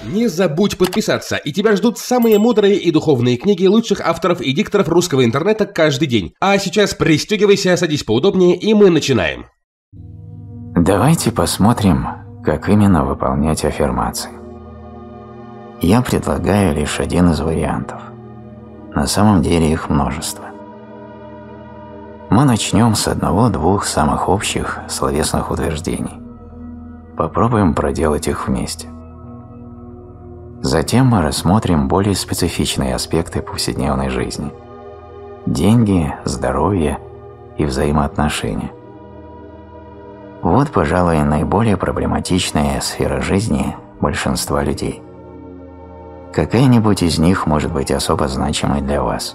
Не забудь подписаться, и тебя ждут самые мудрые и духовные книги лучших авторов и дикторов русского интернета каждый день. А сейчас пристегивайся, садись поудобнее, и мы начинаем. Давайте посмотрим, как именно выполнять аффирмации. Я предлагаю лишь один из вариантов. На самом деле их множество. Мы начнем с одного-двух самых общих словесных утверждений. Попробуем проделать их вместе. Затем мы рассмотрим более специфичные аспекты повседневной жизни – деньги, здоровье и взаимоотношения. Вот, пожалуй, наиболее проблематичная сфера жизни большинства людей. Какая-нибудь из них может быть особо значимой для вас.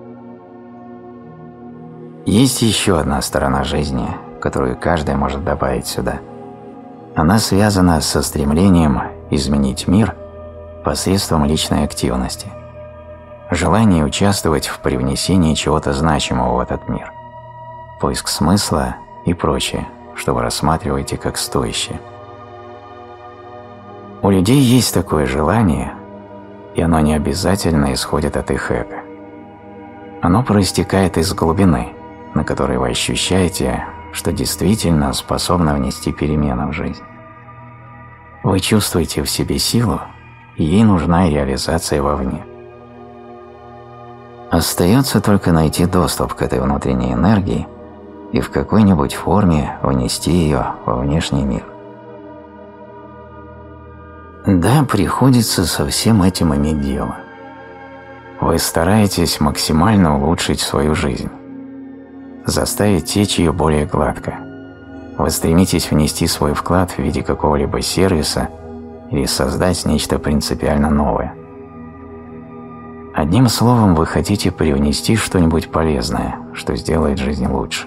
Есть еще одна сторона жизни, которую каждый может добавить сюда. Она связана со стремлением изменить мир посредством личной активности, желание участвовать в привнесении чего-то значимого в этот мир, поиск смысла и прочее, что вы рассматриваете как стоящее. У людей есть такое желание, и оно не обязательно исходит от их эго. Оно проистекает из глубины, на которой вы ощущаете, что действительно способно внести перемены в жизнь. Вы чувствуете в себе силу, и ей нужна реализация вовне. Остается только найти доступ к этой внутренней энергии и в какой-нибудь форме внести ее во внешний мир. Да, приходится со всем этим иметь дело. Вы стараетесь максимально улучшить свою жизнь, заставить течь ее более гладко. Вы стремитесь внести свой вклад в виде какого-либо сервиса или создать нечто принципиально новое. Одним словом, вы хотите привнести что-нибудь полезное, что сделает жизнь лучше.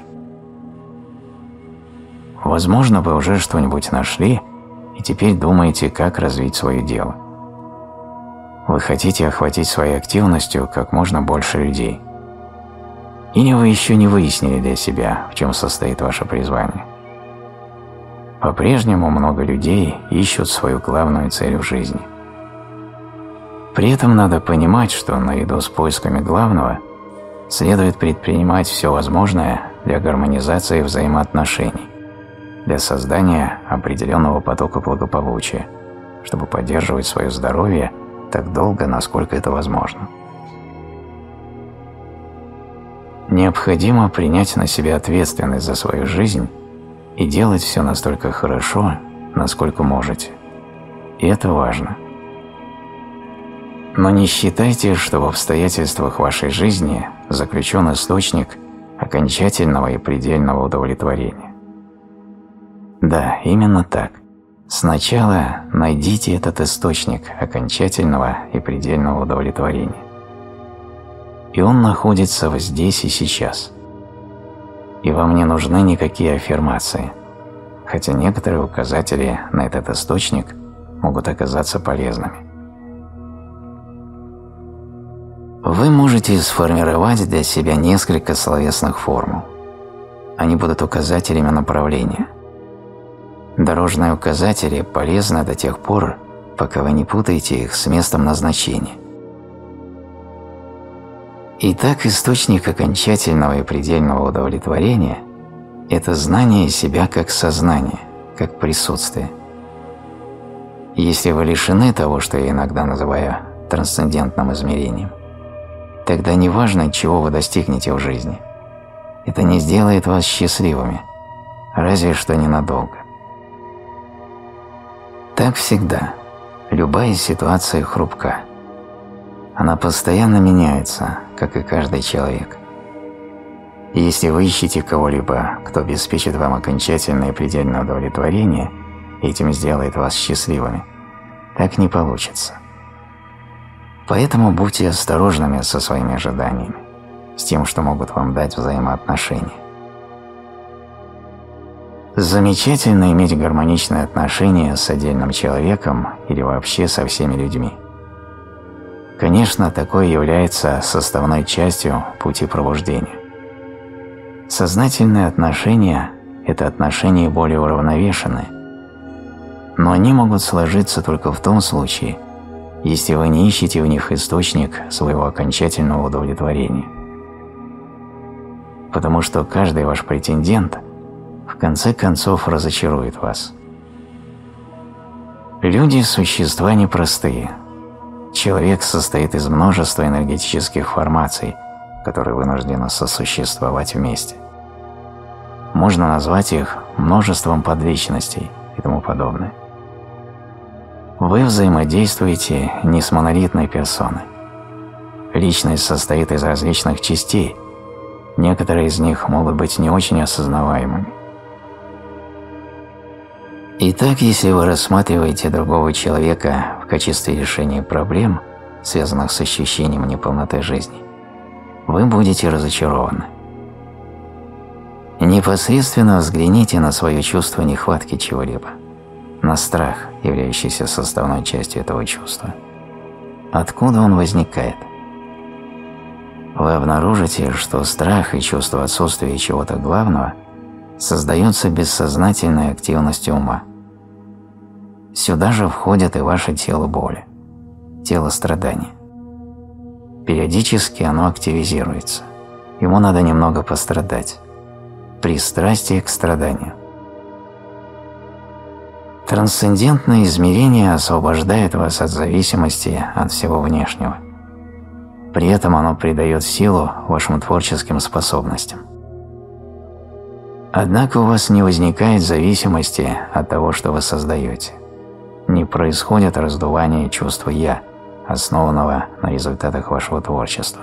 Возможно, вы уже что-нибудь нашли и теперь думаете, как развить свое дело. Вы хотите охватить своей активностью как можно больше людей. Или вы еще не выяснили для себя, в чем состоит ваше призвание. По-прежнему много людей ищут свою главную цель в жизни. При этом надо понимать, что наряду с поисками главного следует предпринимать все возможное для гармонизации взаимоотношений, для создания определенного потока благополучия, чтобы поддерживать свое здоровье так долго, насколько это возможно. Необходимо принять на себя ответственность за свою жизнь и делать все настолько хорошо, насколько можете. И это важно. Но не считайте, что в обстоятельствах вашей жизни заключен источник окончательного и предельного удовлетворения. Да, именно так. Сначала найдите этот источник окончательного и предельного удовлетворения. И он находится здесь и сейчас. И вам не нужны никакие аффирмации, хотя некоторые указатели на этот источник могут оказаться полезными. Вы можете сформировать для себя несколько словесных формул. Они будут указателями направления. Дорожные указатели полезны до тех пор, пока вы не путаете их с местом назначения. Итак, источник окончательного и предельного удовлетворения – это знание себя как сознание, как присутствие. Если вы лишены того, что я иногда называю трансцендентным измерением, тогда неважно, чего вы достигнете в жизни. Это не сделает вас счастливыми, разве что ненадолго. Так всегда. Любая ситуация хрупка. Она постоянно меняется, как и каждый человек. И если вы ищете кого-либо, кто обеспечит вам окончательное и предельное удовлетворение, и этим сделает вас счастливыми, так не получится. Поэтому будьте осторожными со своими ожиданиями, с тем, что могут вам дать взаимоотношения. Замечательно иметь гармоничные отношения с отдельным человеком или вообще со всеми людьми. Конечно, такое является составной частью пути пробуждения. Сознательные отношения – это отношения более уравновешенные, но они могут сложиться только в том случае, если вы не ищете в них источник своего окончательного удовлетворения. Потому что каждый ваш претендент в конце концов разочарует вас. Люди – существа непростые. Человек состоит из множества энергетических формаций, которые вынуждены сосуществовать вместе. Можно назвать их множеством подличностей и тому подобное. Вы взаимодействуете не с монолитной персоной. Личность состоит из различных частей, некоторые из них могут быть не очень осознаваемыми. Итак, если вы рассматриваете другого человека в качестве решения проблем, связанных с ощущением неполноты жизни, вы будете разочарованы. Непосредственно взгляните на свое чувство нехватки чего-либо, на страх, являющийся составной частью этого чувства. Откуда он возникает? Вы обнаружите, что страх и чувство отсутствия чего-то главного создаются бессознательной активностью ума. Сюда же входит и ваше тело боли, тело страдания. Периодически оно активизируется. Ему надо немного пострадать. Пристрастие к страданию. Трансцендентное измерение освобождает вас от зависимости от всего внешнего. При этом оно придает силу вашим творческим способностям. Однако у вас не возникает зависимости от того, что вы создаете. Не происходит раздувание чувства «я», основанного на результатах вашего творчества.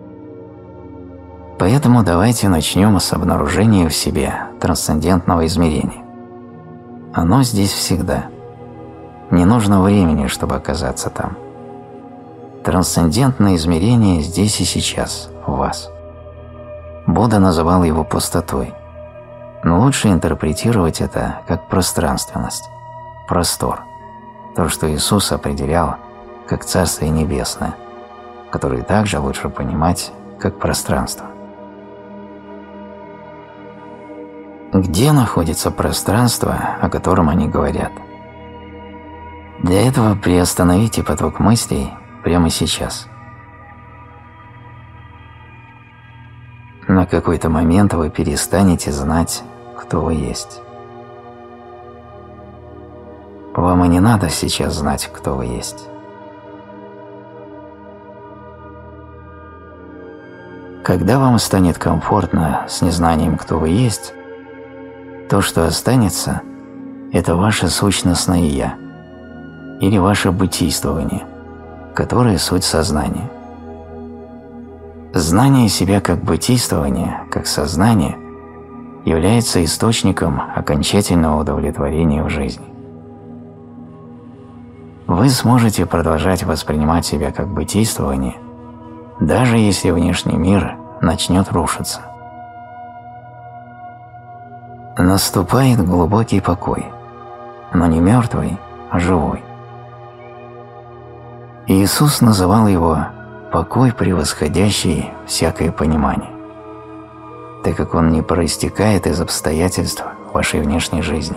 Поэтому давайте начнем с обнаружения в себе трансцендентного измерения. Оно здесь всегда. Не нужно времени, чтобы оказаться там. Трансцендентное измерение здесь и сейчас, в вас. Будда называл его пустотой, но лучше интерпретировать это как пространственность, простор, то, что Иисус определял как Царствие Небесное, которое также лучше понимать как пространство. Где находится пространство, о котором они говорят? Для этого приостановите поток мыслей прямо сейчас. На какой-то момент вы перестанете знать, кто вы есть. Вам и не надо сейчас знать, кто вы есть. Когда вам станет комфортно с незнанием, кто вы есть, то, что останется, это ваше сущностное «я» или ваше бытийствование, которое суть сознания. Знание себя как бытийствование, как сознание, является источником окончательного удовлетворения в жизни. Вы сможете продолжать воспринимать себя как бытийствование, даже если внешний мир начнет рушиться. Наступает глубокий покой, но не мертвый, а живой. Иисус называл его «покой, превосходящий всякое понимание», так как он не проистекает из обстоятельств вашей внешней жизни.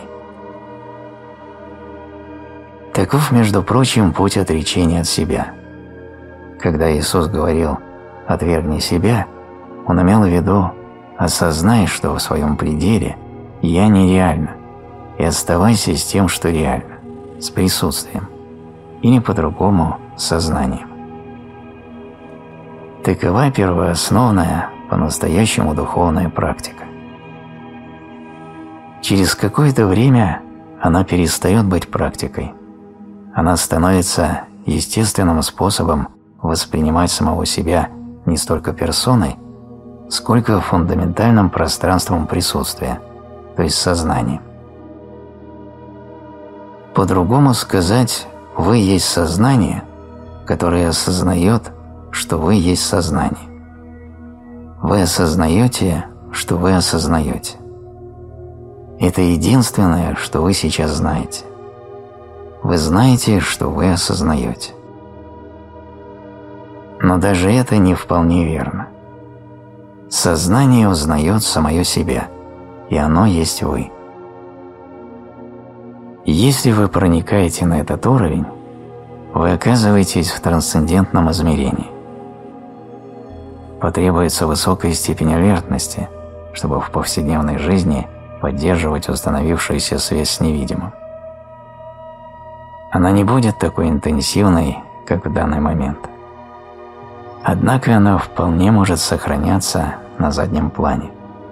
Таков, между прочим, путь отречения от себя. Когда Иисус говорил «отвергни себя», он имел в виду «осознай, что в своем пределе «я» нереально, и оставайся с тем, что реально, с присутствием, или по-другому – сознанием». Такова первоосновная, по-настоящему духовная практика. Через какое-то время она перестает быть практикой. Она становится естественным способом воспринимать самого себя не столько персоной, сколько фундаментальным пространством присутствия, то есть сознанием. По-другому сказать, вы есть сознание, которое осознает, что вы есть сознание. Вы осознаете, что вы осознаете. Это единственное, что вы сейчас знаете. Вы знаете, что вы осознаете. Но даже это не вполне верно. Сознание узнает самое себя, и оно есть вы. Если вы проникаете на этот уровень, вы оказываетесь в трансцендентном измерении. Потребуется высокая степень алертности, чтобы в повседневной жизни поддерживать установившуюся связь с невидимым. Она не будет такой интенсивной, как в данный момент. Однако она вполне может сохраняться на заднем плане.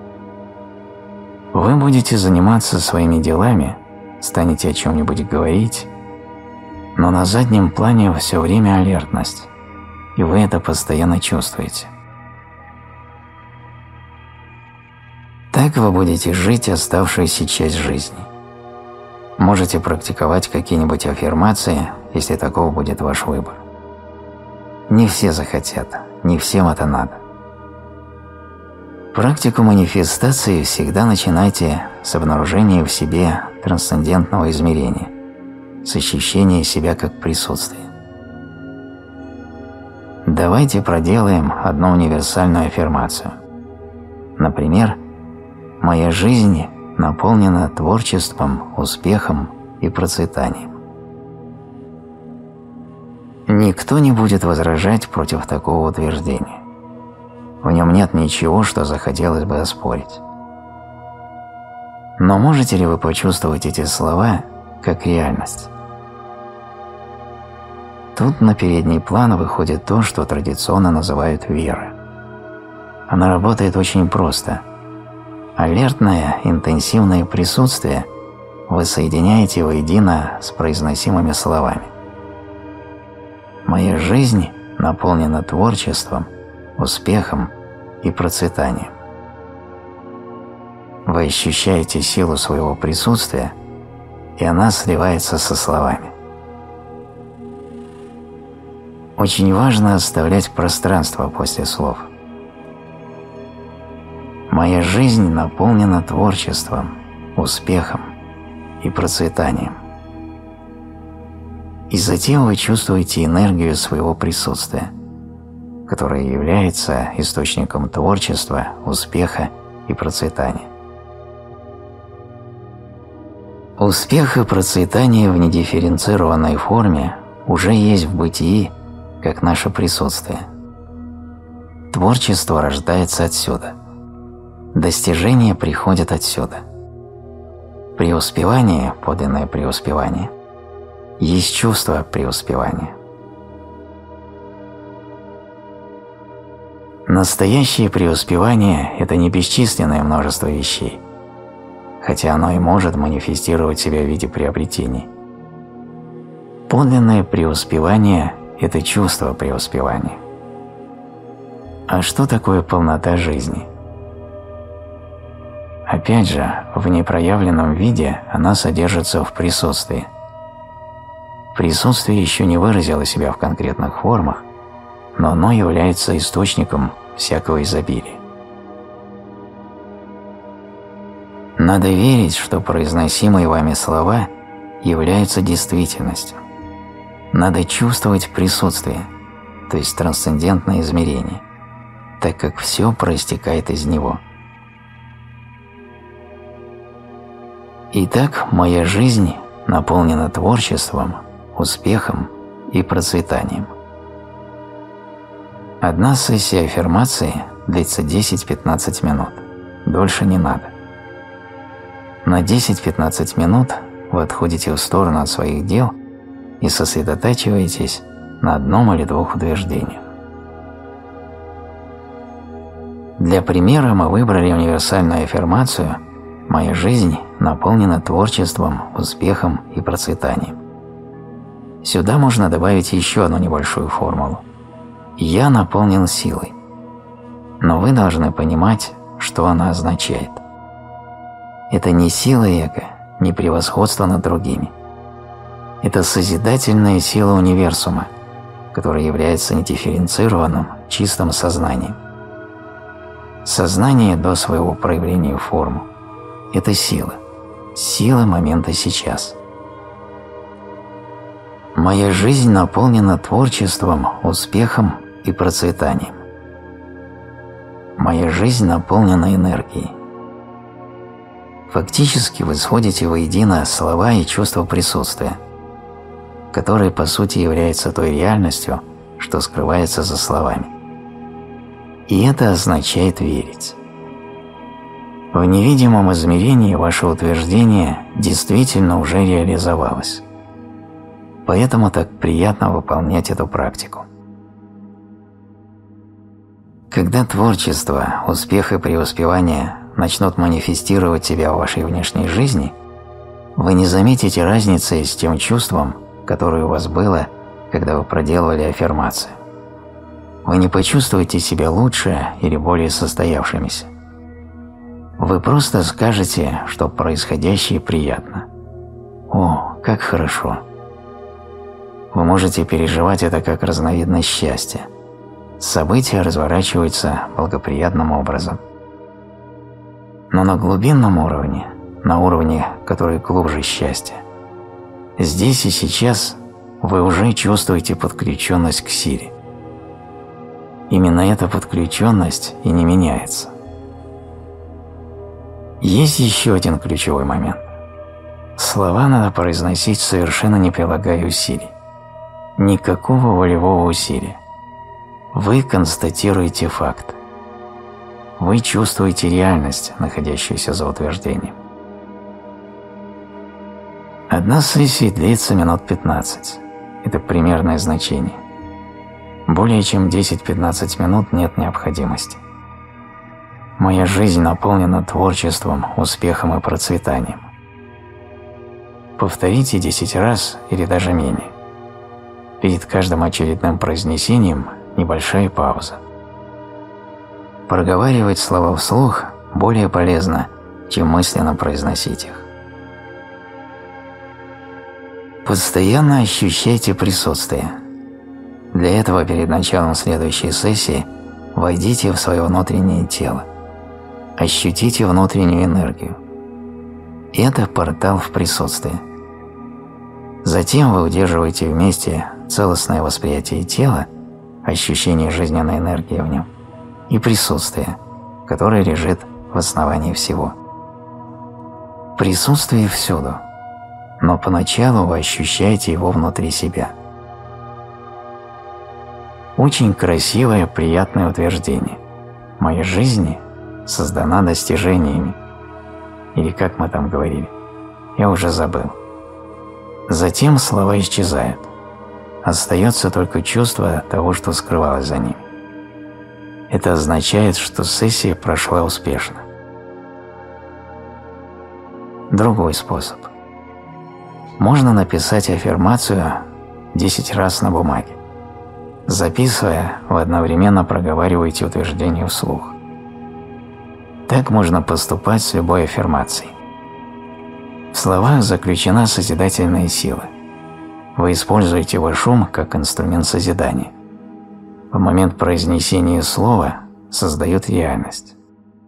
Вы будете заниматься своими делами, станете о чем-нибудь говорить, но на заднем плане все время алертность, и вы это постоянно чувствуете. Так вы будете жить оставшуюся часть жизни. Можете практиковать какие-нибудь аффирмации, если таков будет ваш выбор. Не все захотят, не всем это надо. Практику манифестации всегда начинайте с обнаружения в себе трансцендентного измерения, с ощущения себя как присутствия. Давайте проделаем одну универсальную аффирмацию. Например, «Моя жизнь наполнена творчеством, успехом и процветанием». Никто не будет возражать против такого утверждения. В нем нет ничего, что захотелось бы оспорить. Но можете ли вы почувствовать эти слова как реальность? Тут на передний план выходит то, что традиционно называют вера. Она работает очень просто. Алертное, интенсивное присутствие вы соединяете воедино с произносимыми словами. «Моя жизнь наполнена творчеством, успехом и процветанием». Вы ощущаете силу своего присутствия, и она сливается со словами. Очень важно оставлять пространство после слов. «Моя жизнь наполнена творчеством, успехом и процветанием». И затем вы чувствуете энергию своего присутствия, которая является источником творчества, успеха и процветания. Успех и процветание в недифференцированной форме уже есть в бытии, как наше присутствие. Творчество рождается отсюда. Достижения приходят отсюда. Преуспевание, подлинное преуспевание, есть чувство преуспевания. Настоящее преуспевание – это не бесчисленное множество вещей, хотя оно и может манифестировать себя в виде приобретений. Подлинное преуспевание – это чувство преуспевания. А что такое полнота жизни? Опять же, в непроявленном виде она содержится в присутствии. Присутствие еще не выразило себя в конкретных формах, но оно является источником всякого изобилия. Надо верить, что произносимые вами слова являются действительностью. Надо чувствовать присутствие, то есть трансцендентное измерение, так как все проистекает из него. Итак, моя жизнь наполнена творчеством, успехом и процветанием. Одна сессия аффирмации длится 10-15 минут, дольше не надо. На 10-15 минут вы отходите в сторону от своих дел и сосредотачиваетесь на одном или двух утверждениях. Для примера мы выбрали универсальную аффирмацию «Моя жизнь наполнена творчеством, успехом и процветанием». Сюда можно добавить еще одну небольшую формулу. «Я наполнен силой». Но вы должны понимать, что она означает. Это не сила эго, не превосходство над другими. Это созидательная сила универсума, которая является недифференцированным, чистым сознанием. Сознание до своего проявления в форму – это сила, сила момента сейчас. Моя жизнь наполнена творчеством, успехом и процветанием. Моя жизнь наполнена энергией. Фактически вы сводите воедино слова и чувство присутствия. который по сути является той реальностью, что скрывается за словами. И это означает верить. В невидимом измерении ваше утверждение действительно уже реализовалось. Поэтому так приятно выполнять эту практику. Когда творчество, успех и преуспевание начнут манифестировать себя в вашей внешней жизни, вы не заметите разницы с тем чувством, которое у вас было, когда вы проделывали аффирмации. Вы не почувствуете себя лучше или более состоявшимися. Вы просто скажете, что происходящее приятно. О, как хорошо! Вы можете переживать это как разновидность счастья. События разворачиваются благоприятным образом. Но на глубинном уровне, на уровне, который глубже счастья, здесь и сейчас вы уже чувствуете подключенность к силе. Именно эта подключенность и не меняется. Есть еще один ключевой момент. Слова надо произносить, совершенно не прилагая усилий. Никакого волевого усилия. Вы констатируете факт. Вы чувствуете реальность, находящуюся за утверждением. Одна сессия длится минут 15. Это примерное значение. Более чем 10-15 минут нет необходимости. Моя жизнь наполнена творчеством, успехом и процветанием. Повторите 10 раз или даже менее. Перед каждым очередным произнесением небольшая пауза. Проговаривать слова вслух более полезно, чем мысленно произносить их. Постоянно ощущайте присутствие. Для этого перед началом следующей сессии войдите в свое внутреннее тело. Ощутите внутреннюю энергию. Это портал в присутствие. Затем вы удерживаете вместе целостное восприятие тела, ощущение жизненной энергии в нем, и присутствие, которое лежит в основании всего. Присутствие всюду, но поначалу вы ощущаете его внутри себя. Очень красивое, приятное утверждение. Моя жизнь создана достижениями. Или как мы там говорили, я уже забыл. Затем слова исчезают. Остается только чувство того, что скрывалось за ними. Это означает, что сессия прошла успешно. Другой способ. Можно написать аффирмацию 10 раз на бумаге. Записывая, вы одновременно проговариваете утверждение вслух. Так можно поступать с любой аффирмацией. В словах заключена созидательная сила. Вы используете ваш ум как инструмент созидания. В момент произнесения слова создают реальность.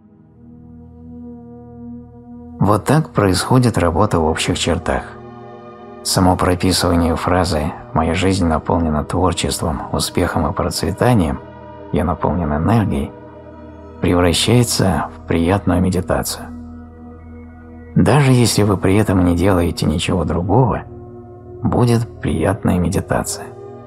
Вот так происходит работа в общих чертах. Само прописывание фразы «Моя жизнь наполнена творчеством, успехом и процветанием, я наполнен энергией» превращается в приятную медитацию. Даже если вы при этом не делаете ничего другого, будет приятная медитация.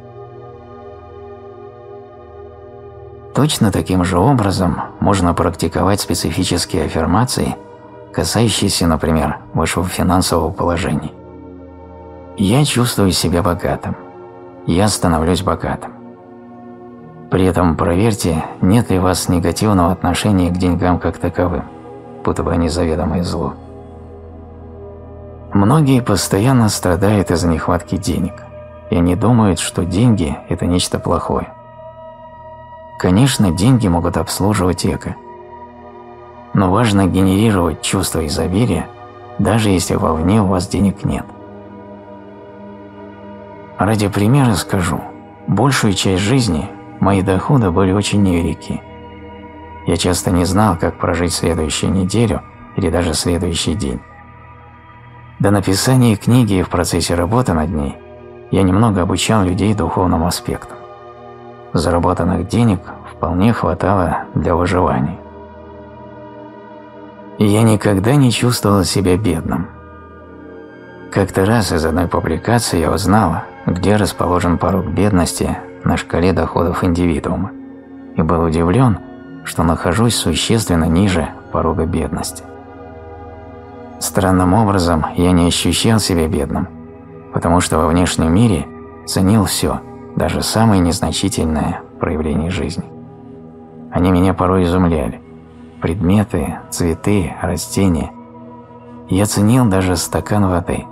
Точно таким же образом можно практиковать специфические аффирмации, касающиеся, например, вашего финансового положения. Я чувствую себя богатым. Я становлюсь богатым. При этом проверьте, нет ли у вас негативного отношения к деньгам как таковым, будто бы они заведомое зло. Многие постоянно страдают из-за нехватки денег, и они думают, что деньги – это нечто плохое. Конечно, деньги могут обслуживать эго, но важно генерировать чувство изобилия, даже если вовне у вас денег нет. Ради примера скажу, большую часть жизни мои доходы были очень невелики. Я часто не знал, как прожить следующую неделю или даже следующий день. До написания книги и в процессе работы над ней я немного обучал людей духовным аспектам. Заработанных денег вполне хватало для выживания. И я никогда не чувствовал себя бедным. Как-то раз из одной публикации я узнал, где расположен порог бедности на шкале доходов индивидуума, и был удивлен, что нахожусь существенно ниже порога бедности. Странным образом я не ощущал себя бедным, потому что во внешнем мире ценил все, даже самые незначительные проявления жизни. Они меня порой изумляли. Предметы, цветы, растения. Я ценил даже стакан воды.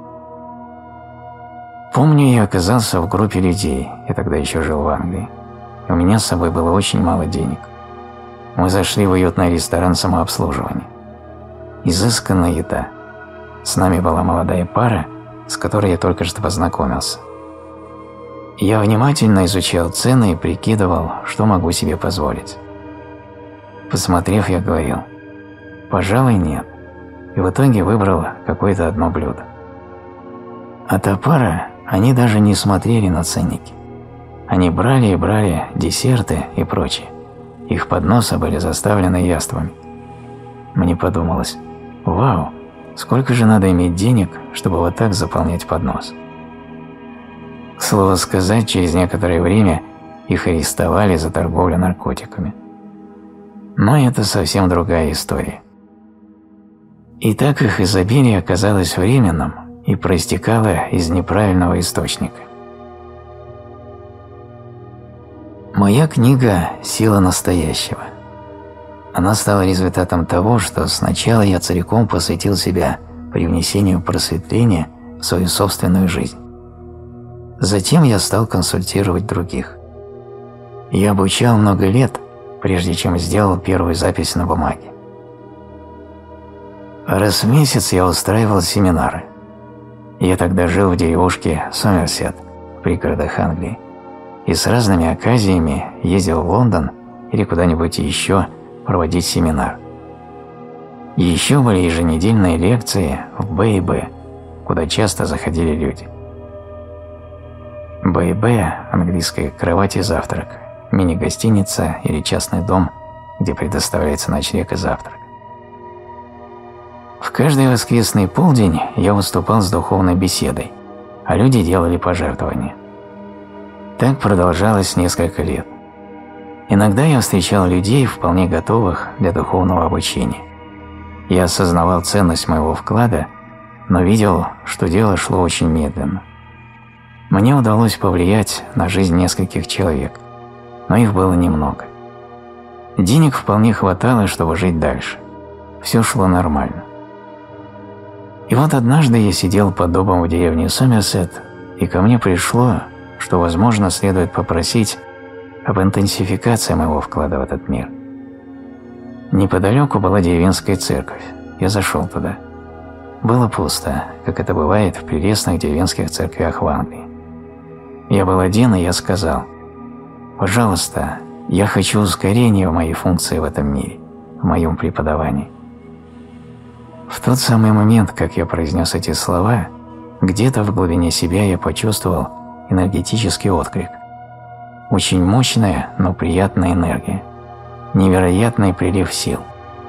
Помню, я оказался в группе людей, я тогда еще жил в Англии. У меня с собой было очень мало денег. Мы зашли в уютный ресторан самообслуживания. Изысканная еда. С нами была молодая пара, с которой я только что познакомился. Я внимательно изучал цены и прикидывал, что могу себе позволить. Посмотрев, я говорил: «Пожалуй, нет». И в итоге выбрал какое-то одно блюдо. А та пара, они даже не смотрели на ценники. Они брали и брали десерты и прочее. Их подносы были заставлены яствами. Мне подумалось: «Вау, сколько же надо иметь денег, чтобы вот так заполнять поднос?» К слову сказать, через некоторое время их арестовали за торговлю наркотиками. Но это совсем другая история. Итак, их изобилие оказалось временным и проистекало из неправильного источника. Моя книга «Сила настоящего». Она стала результатом того, что сначала я целиком посвятил себя привнесению просветления в свою собственную жизнь. Затем я стал консультировать других. Я обучал много лет, прежде чем сделал первую запись на бумаге. Раз в месяц я устраивал семинары. Я тогда жил в деревушке Сомерсет, в пригородах Англии, и с разными оказиями ездил в Лондон или куда-нибудь еще проводить семинар. Еще были еженедельные лекции в Б&Б, куда часто заходили люди. Б&Б, английская «кровать и завтрак», мини-гостиница или частный дом, где предоставляется ночлег и завтрак. В каждый воскресный полдень я выступал с духовной беседой, а люди делали пожертвования. Так продолжалось несколько лет. Иногда я встречал людей, вполне готовых для духовного обучения. Я осознавал ценность моего вклада, но видел, что дело шло очень медленно. Мне удалось повлиять на жизнь нескольких человек, но их было немного. Денег вполне хватало, чтобы жить дальше. Все шло нормально. И вот однажды я сидел под дубом в деревне Сомерсет, и ко мне пришло, что, возможно, следует попросить об интенсификации моего вклада в этот мир. Неподалеку была деревенская церковь. Я зашел туда. Было пусто, как это бывает в прелестных деревенских церквях в Англии. Я был один, и я сказал: «Пожалуйста, я хочу ускорения в моей функции в этом мире, в моем преподавании». В тот самый момент, как я произнес эти слова, где-то в глубине себя я почувствовал энергетический отклик. Очень мощная, но приятная энергия. Невероятный прилив сил.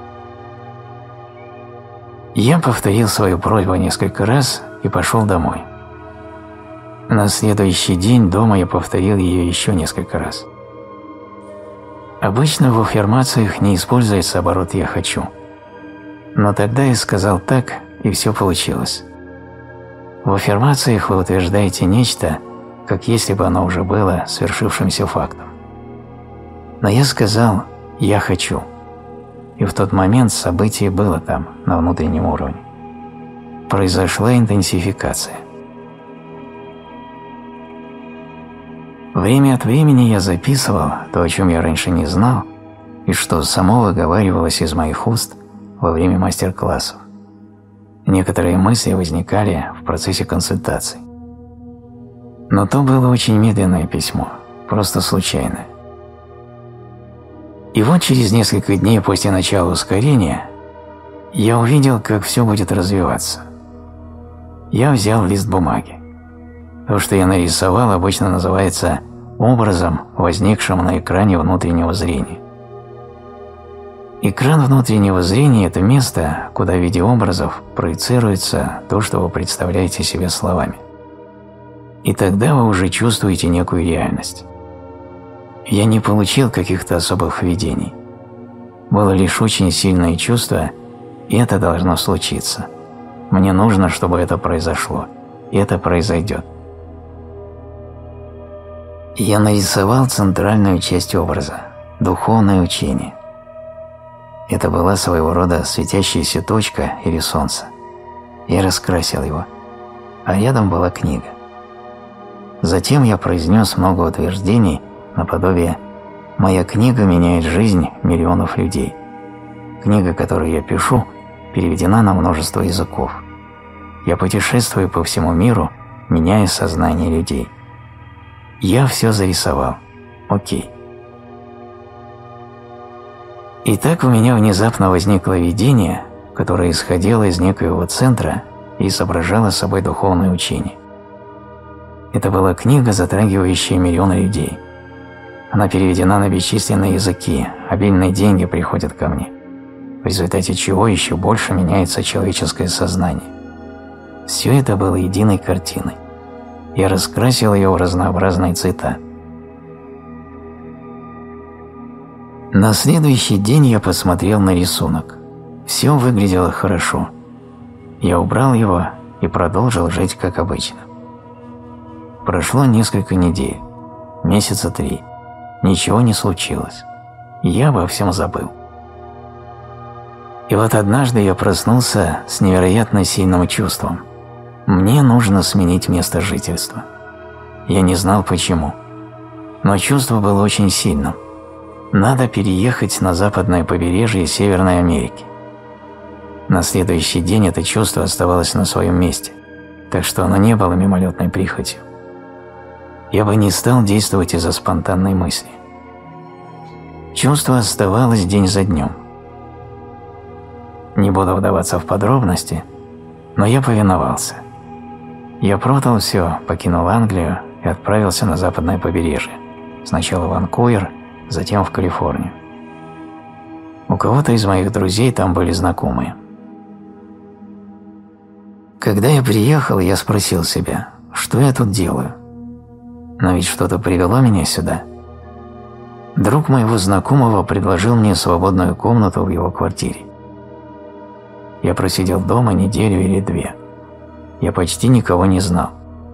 Я повторил свою просьбу несколько раз и пошел домой. На следующий день дома я повторил ее еще несколько раз. Обычно в аффирмациях не используется оборот «я хочу». Но тогда я сказал так, и все получилось. В аффирмациях вы утверждаете нечто, как если бы оно уже было свершившимся фактом. Но я сказал «я хочу». И в тот момент событие было там, на внутреннем уровне. Произошла интенсификация. Время от времени я записывал то, о чем я раньше не знал, и что само выговаривалось из моих уст во время мастер-классов. Некоторые мысли возникали в процессе консультаций. Но то было очень медленное письмо, просто случайное. И вот через несколько дней после начала ускорения я увидел, как все будет развиваться. Я взял лист бумаги. То, что я нарисовал, обычно называется образом, возникшим на экране внутреннего зрения. Экран внутреннего зрения – это место, куда в виде образов проецируется то, что вы представляете себе словами. И тогда вы уже чувствуете некую реальность. Я не получил каких-то особых видений. Было лишь очень сильное чувство, и это должно случиться. Мне нужно, чтобы это произошло, и это произойдет. Я нарисовал центральную часть образа – духовное учение. Это была своего рода светящаяся точка или солнце. Я раскрасил его, а рядом была книга. Затем я произнес много утверждений наподобие «Моя книга меняет жизнь миллионов людей». Книга, которую я пишу, переведена на множество языков. Я путешествую по всему миру, меняя сознание людей. Я все зарисовал. Окей. И так у меня внезапно возникло видение, которое исходило из некоего центра и изображало собой духовное учение. Это была книга, затрагивающая миллионы людей. Она переведена на бесчисленные языки, обильные деньги приходят ко мне, в результате чего еще больше меняется человеческое сознание. Все это было единой картиной. Я раскрасил ее в разнообразные цвета. На следующий день я посмотрел на рисунок. Все выглядело хорошо. Я убрал его и продолжил жить как обычно. Прошло несколько недель, месяца 3. Ничего не случилось. Я обо всем забыл. И вот однажды я проснулся с невероятно сильным чувством. Мне нужно сменить место жительства. Я не знал почему, но чувство было очень сильным. Надо переехать на западное побережье Северной Америки. На следующий день это чувство оставалось на своем месте, так что оно не было мимолетной прихотью. Я бы не стал действовать из-за спонтанной мысли. Чувство оставалось день за днем. Не буду вдаваться в подробности, но я повиновался. Я продал все, покинул Англию и отправился на западное побережье. Сначала в Ванкувер, затем в Калифорнию. У кого-то из моих друзей там были знакомые. Когда я приехал, я спросил себя, что я тут делаю? Но ведь что-то привело меня сюда. Друг моего знакомого предложил мне свободную комнату в его квартире. Я просидел дома неделю или 2. Я почти никого не знал.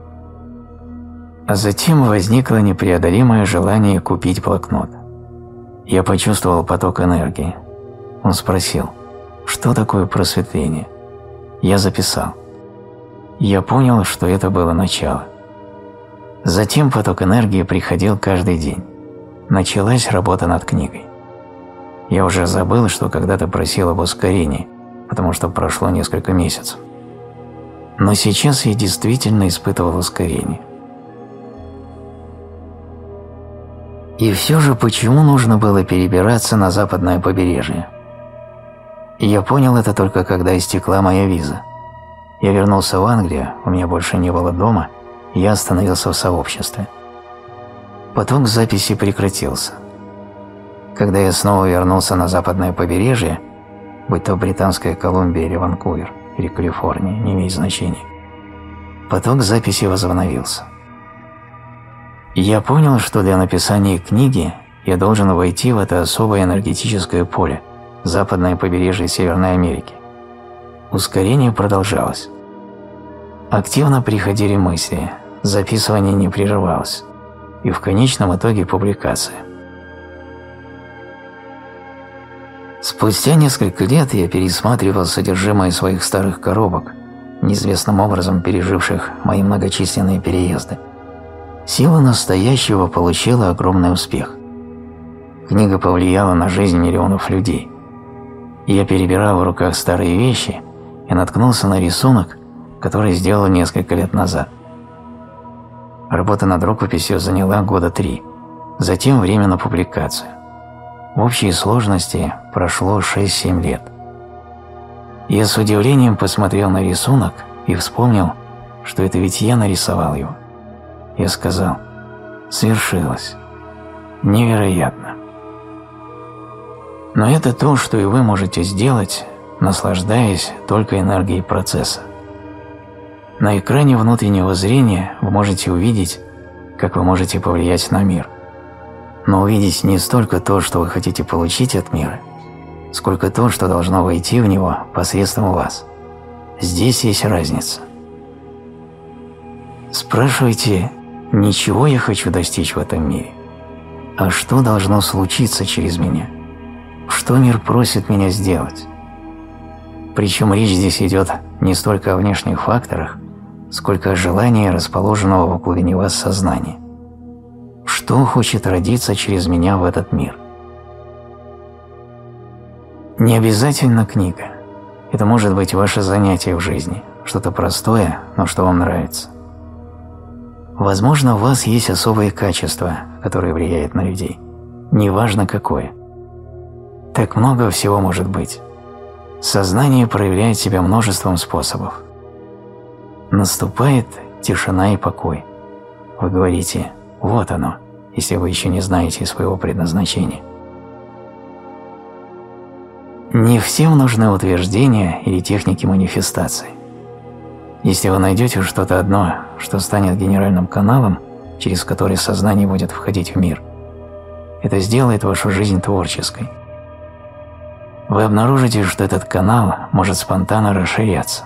А затем возникло непреодолимое желание купить блокнот. Я почувствовал поток энергии. Он спросил, что такое просветление? Я записал. Я понял, что это было начало. Затем поток энергии приходил каждый день. Началась работа над книгой. Я уже забыл, что когда-то просил об ускорении, потому что прошло несколько месяцев. Но сейчас я действительно испытывал ускорение. И все же почему нужно было перебираться на западное побережье? Я понял это только когда истекла моя виза. Я вернулся в Англию, у меня больше не было дома, и я остановился в сообществе. Поток записи прекратился. Когда я снова вернулся на западное побережье, будь то Британская Колумбия или Ванкувер, или Калифорния, не имеет значения, поток записи возобновился. Я понял, что для написания книги я должен войти в это особое энергетическое поле, западное побережье Северной Америки. Ускорение продолжалось. Активно приходили мысли, записывание не прерывалось, и в конечном итоге публикация. Спустя несколько лет я пересматривал содержимое своих старых коробок, неизвестным образом переживших мои многочисленные переезды. Сила настоящего получила огромный успех. Книга повлияла на жизнь миллионов людей. Я перебирал в руках старые вещи и наткнулся на рисунок, который сделал несколько лет назад. Работа над рукописью заняла года 3, затем время на публикацию. В общей сложности прошло 6-7 лет. Я с удивлением посмотрел на рисунок и вспомнил, что это ведь я нарисовал его. Я сказал: «Свершилось. Невероятно». Но это то, что и вы можете сделать, наслаждаясь только энергией процесса. На экране внутреннего зрения вы можете увидеть, как вы можете повлиять на мир. Но увидеть не столько то, что вы хотите получить от мира, сколько то, что должно войти в него посредством вас. Здесь есть разница. Спрашивайте, не чего я хочу достичь в этом мире, а что должно случиться через меня, что мир просит меня сделать. Причем речь здесь идет не столько о внешних факторах, сколько о желании, расположенного в глубине вас сознания. Что хочет родиться через меня в этот мир? Не обязательно книга. Это может быть ваше занятие в жизни, что-то простое, но что вам нравится. Возможно, у вас есть особые качества, которые влияют на людей. Неважно какое. Так много всего может быть. Сознание проявляет себя множеством способов. Наступает тишина и покой. Вы говорите «вот оно», если вы еще не знаете своего предназначения. Не всем нужны утверждения или техники манифестации. Если вы найдете что-то одно, что станет генеральным каналом, через который сознание будет входить в мир, это сделает вашу жизнь творческой. Вы обнаружите, что этот канал может спонтанно расширяться.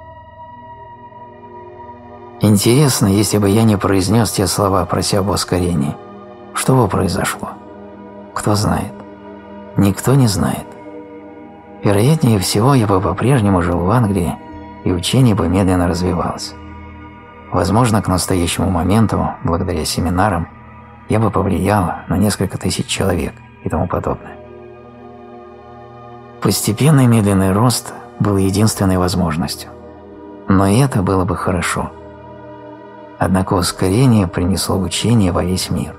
Интересно, если бы я не произнес те слова, прося об ускорении, что бы произошло? Кто знает? Никто не знает. Вероятнее всего, я бы по-прежнему жил в Англии, и учение бы медленно развивалось. Возможно, к настоящему моменту, благодаря семинарам, я бы повлиял на несколько тысяч человек и тому подобное. Постепенный медленный рост был единственной возможностью. Но и это было бы хорошо. Однако ускорение принесло учение во весь мир.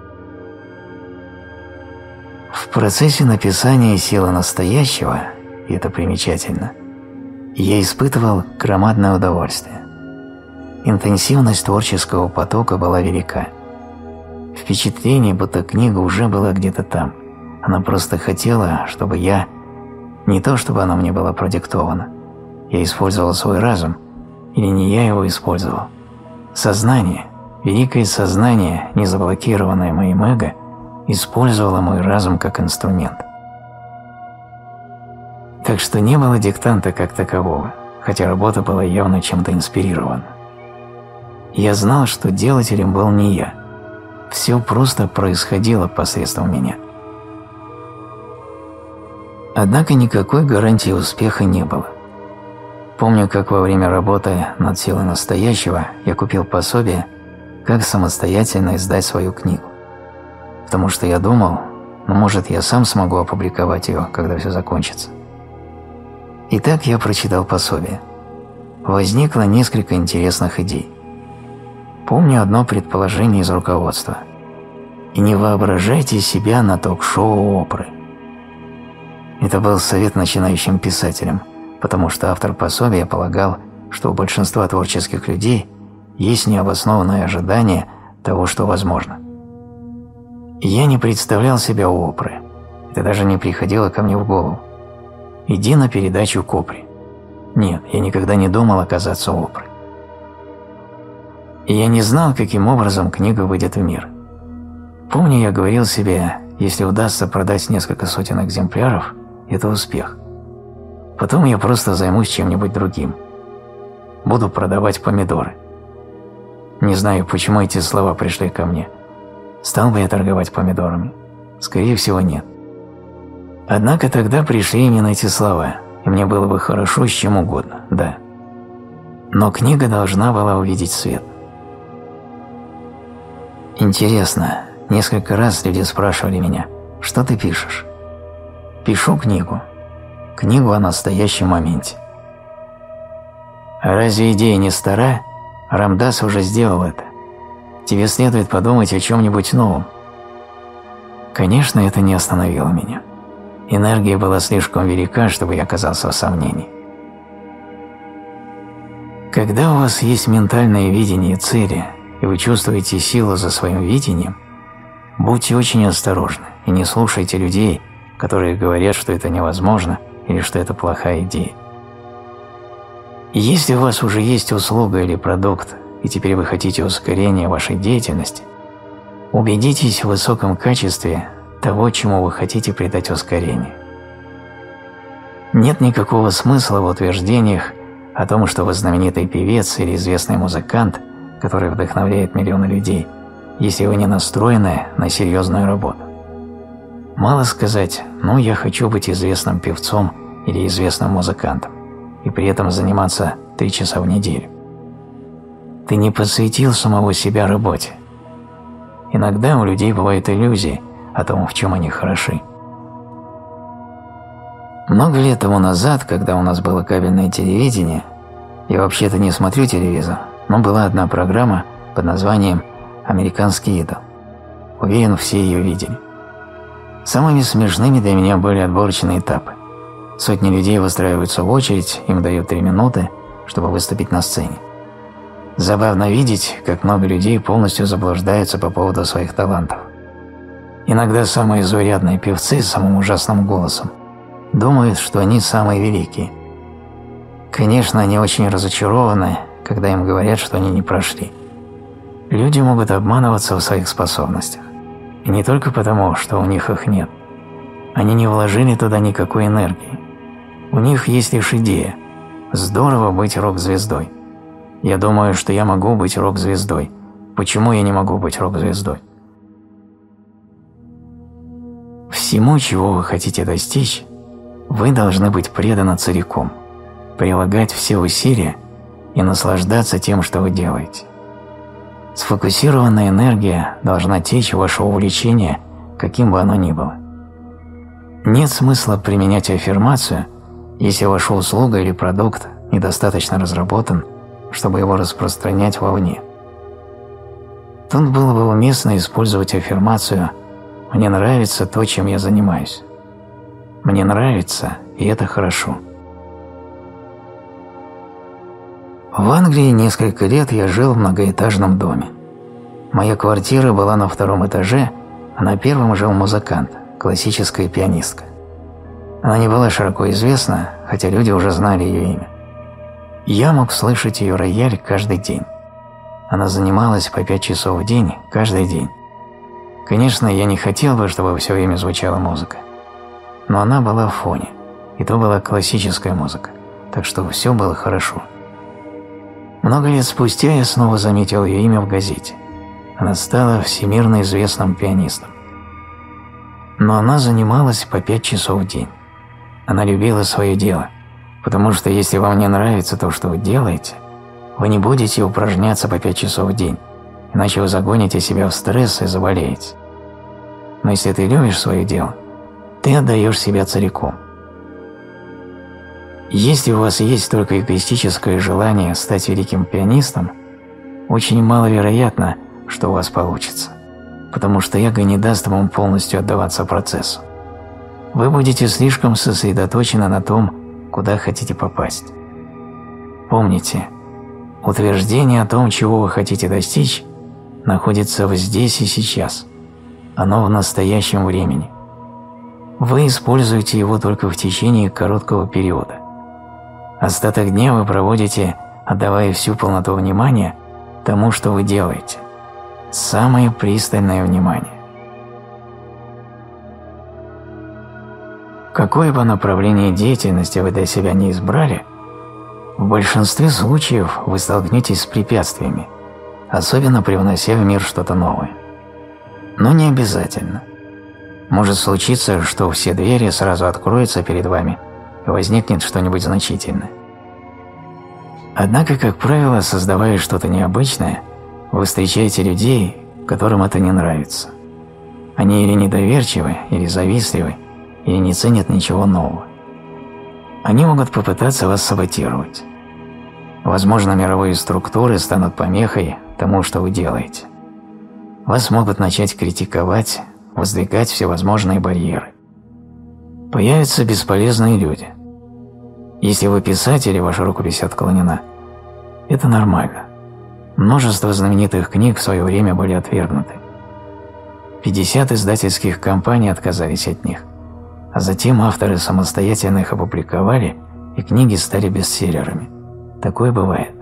В процессе написания «Силы настоящего», и это примечательно, я испытывал громадное удовольствие. Интенсивность творческого потока была велика. Впечатление, будто книга уже была где-то там. Она просто хотела, чтобы я... Не то, чтобы она мне была продиктована. Я использовал свой разум, или не я его использовал. Сознание, великое сознание, не заблокированное моим эго, использовало мой разум как инструмент. Так что не было диктанта как такового, хотя работа была явно чем-то инспирирована. Я знал, что делателем был не я. Все просто происходило посредством меня. Однако никакой гарантии успеха не было. Помню, как во время работы над «Силой настоящего» я купил пособие, как самостоятельно издать свою книгу. Потому что я думал, может, я сам смогу опубликовать ее, когда все закончится. Итак, я прочитал пособие. Возникло несколько интересных идей. Помню одно предположение из руководства. И не воображайте себя на ток-шоу Опры. Это был совет начинающим писателям, потому что автор пособия полагал, что у большинства творческих людей есть необоснованное ожидание того, что возможно. Я не представлял себя у Опры. Это даже не приходило ко мне в голову. Иди на передачу к Опре. Нет, я никогда не думал оказаться у Опры. И я не знал, каким образом книга выйдет в мир. Помню, я говорил себе, если удастся продать несколько сотен экземпляров, это успех. Потом я просто займусь чем-нибудь другим. Буду продавать помидоры. Не знаю, почему эти слова пришли ко мне. Стал бы я торговать помидорами? Скорее всего, нет. Однако тогда пришли именно эти слова, и мне было бы хорошо с чем угодно, да. Но книга должна была увидеть свет. Интересно, несколько раз люди спрашивали меня, что ты пишешь? Пишу книгу. Книгу о настоящем моменте. А разве идея не стара? Рамдас уже сделал это. Тебе следует подумать о чем-нибудь новом. Конечно, это не остановило меня. Энергия была слишком велика, чтобы я оказался в сомнении. Когда у вас есть ментальное видение цели, и вы чувствуете силу за своим видением, будьте очень осторожны и не слушайте людей, которые говорят, что это невозможно или что это плохая идея. Если у вас уже есть услуга или продукт, и теперь вы хотите ускорения вашей деятельности, убедитесь в высоком качестве того, чему вы хотите придать ускорение. Нет никакого смысла в утверждениях о том, что вы знаменитый певец или известный музыкант, который вдохновляет миллионы людей, если вы не настроены на серьезную работу. Мало сказать: «Ну, я хочу быть известным певцом или известным музыкантом», и при этом заниматься 3 часа в неделю. Ты не посвятил самого себя работе. Иногда у людей бывают иллюзии о том, в чем они хороши. Много лет тому назад, когда у нас было кабельное телевидение, я вообще-то не смотрю телевизор, но была одна программа под названием «Американский идол». Уверен, все ее видели. Самыми смешными для меня были отборочные этапы. Сотни людей выстраиваются в очередь, им дают 3 минуты, чтобы выступить на сцене. Забавно видеть, как много людей полностью заблуждаются по поводу своих талантов. Иногда самые заурядные певцы с самым ужасным голосом думают, что они самые великие. Конечно, они очень разочарованы, когда им говорят, что они не прошли. Люди могут обманываться в своих способностях. И не только потому, что у них их нет. Они не вложили туда никакой энергии. У них есть лишь идея. Здорово быть рок-звездой. Я думаю, что я могу быть рок-звездой. Почему я не могу быть рок-звездой? Всему, чего вы хотите достичь, вы должны быть преданы целиком, прилагать все усилия и наслаждаться тем, что вы делаете. Сфокусированная энергия должна течь в ваше увлечение, каким бы оно ни было. Нет смысла применять аффирмацию, если ваша услуга или продукт недостаточно разработан, чтобы его распространять вовне. Тут было бы уместно использовать аффирмацию «Мне нравится то, чем я занимаюсь». Мне нравится, и это хорошо. В Англии несколько лет я жил в многоэтажном доме. Моя квартира была на 2-м этаже, а на 1-м жил музыкант, классическая пианистка. Она не была широко известна, хотя люди уже знали ее имя. Я мог слышать ее рояль каждый день. Она занималась по 5 часов в день, каждый день. Конечно, я не хотел бы, чтобы все время звучала музыка. Но она была в фоне, и то была классическая музыка, так что все было хорошо. Много лет спустя я снова заметил ее имя в газете. Она стала всемирно известным пианистом. Но она занималась по 5 часов в день. Она любила свое дело, потому что если вам не нравится то, что вы делаете, вы не будете упражняться по 5 часов в день, иначе вы загоните себя в стресс и заболеете. Но если ты любишь свое дело, ты отдаешь себя целиком. Если у вас есть только эгоистическое желание стать великим пианистом, очень маловероятно, что у вас получится, потому что эго не даст вам полностью отдаваться процессу. Вы будете слишком сосредоточены на том, куда хотите попасть. Помните, утверждение о том, чего вы хотите достичь, находится здесь и сейчас. Оно в настоящем времени. Вы используете его только в течение короткого периода. Остаток дня вы проводите, отдавая всю полноту внимания тому, что вы делаете. Самое пристальное внимание. Какое бы направление деятельности вы для себя не избрали, в большинстве случаев вы столкнетесь с препятствиями, особенно привнося в мир что-то новое. Но не обязательно. Может случиться, что все двери сразу откроются перед вами, и возникнет что-нибудь значительное. Однако, как правило, создавая что-то необычное, вы встречаете людей, которым это не нравится. Они или недоверчивы, или завистливы, или не ценят ничего нового. Они могут попытаться вас саботировать. Возможно, мировые структуры станут помехой тому, что вы делаете. Вас могут начать критиковать, воздвигать всевозможные барьеры. Появятся бесполезные люди. Если вы писатель и ваша рукопись отклонена, это нормально. Множество знаменитых книг в свое время были отвергнуты. 50 издательских компаний отказались от них, а затем авторы самостоятельно их опубликовали, и книги стали бестселлерами. такое бывает.